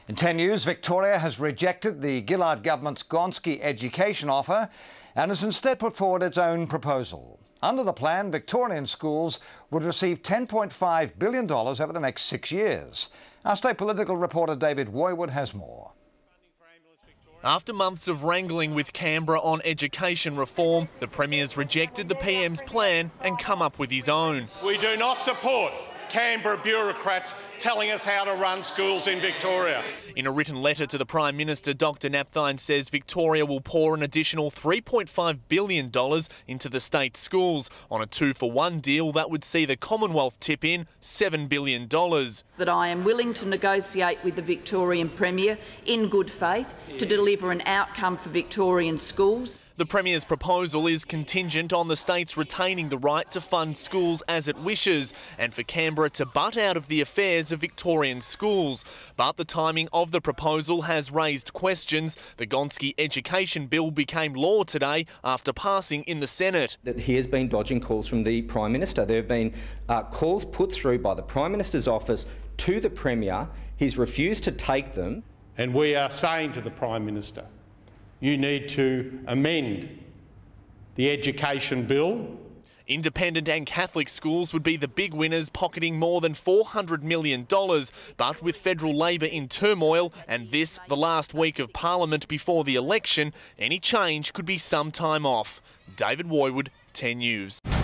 In 10 News, Victoria has rejected the Gillard government's Gonski education offer and has instead put forward its own proposal. Under the plan, Victorian schools would receive $10.5 billion over the next 6 years. Our state political reporter David Woywood has more. After months of wrangling with Canberra on education reform, the Premier's rejected the PM's plan and come up with his own. We do not support Canberra bureaucrats telling us how to run schools in Victoria. In a written letter to the Prime Minister, Dr Napthine says Victoria will pour an additional $3.5 billion into the state schools on a 2-for-1 deal that would see the Commonwealth tip in $7 billion. That I am willing to negotiate with the Victorian Premier in good faith to deliver an outcome for Victorian schools. The Premier's proposal is contingent on the states retaining the right to fund schools as it wishes and for Canberra to butt out of the affairs of Victorian schools. But the timing of the proposal has raised questions. The Gonski Education Bill became law today after passing in the Senate. That he has been dodging calls from the Prime Minister. There have been calls put through by the Prime Minister's office to the Premier. He's refused to take them. And we are saying to the Prime Minister, you need to amend the education bill. Independent and Catholic schools would be the big winners, pocketing more than $400 million. But with federal Labor in turmoil and this the last week of Parliament before the election, any change could be some time off. David Woywood, 10 News.